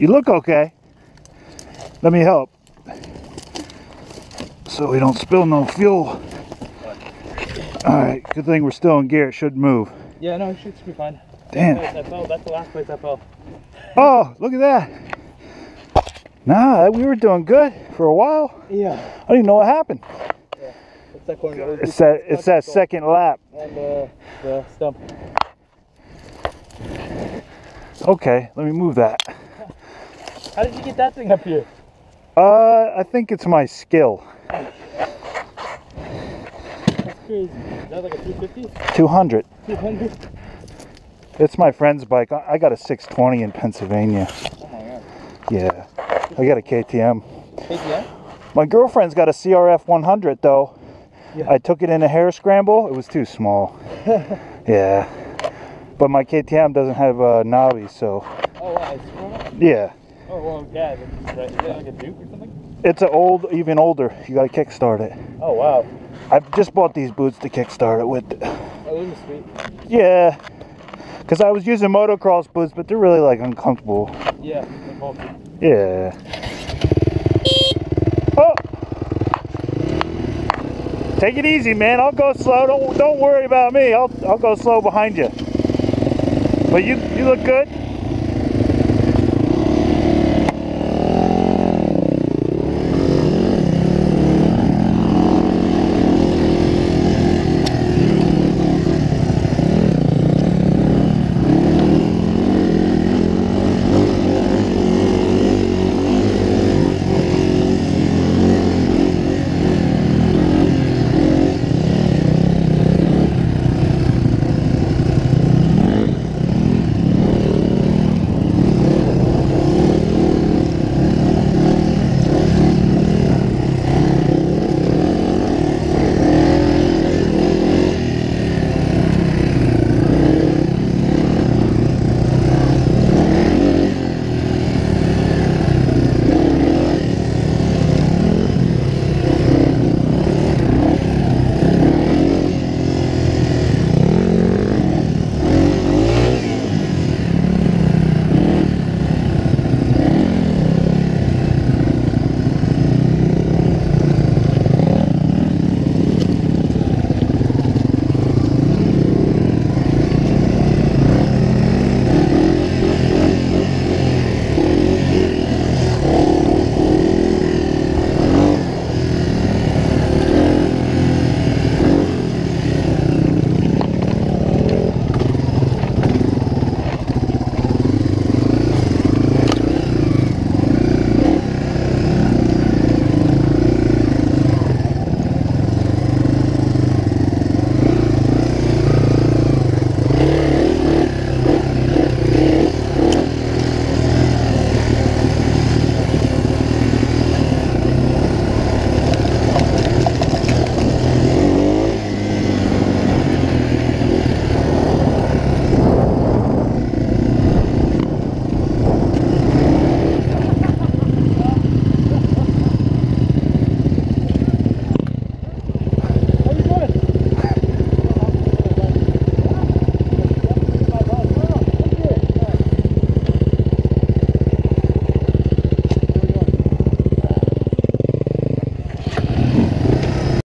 You look okay. Let me help. So we don't spill no fuel. Alright, good thing we're still in gear. It should move. Yeah, no, it should be fine. Damn. I fell. That's the last place I fell. Oh, look at that. Nah, we were doing good for a while. Yeah. I don't even know what happened. Yeah. It's that corner. It's that second lap. And the stump. Okay, let me move that. How did you get that thing up here? I think it's my skill. That's crazy. Is that like a 250? 200. 200? It's my friend's bike. I got a 620 in Pennsylvania. Oh my god. Yeah, I got a KTM. KTM? My girlfriend's got a CRF 100 though. Yeah. I took it in a hare scramble. It was too small. Yeah. But my KTM doesn't have knobbies, so. Oh wow. Yeah. Oh well, yeah. Is it like a Duke or something? It's an old, even older. You gotta kickstart it. Oh wow. I've just bought these boots to kickstart it with. Oh, those are sweet. Yeah. Because I was using motocross boots, but they're really like uncomfortable. Yeah, they're bulky. Yeah. Oh! Take it easy, man. I'll go slow. Don't worry about me. I'll go slow behind you. But you look good.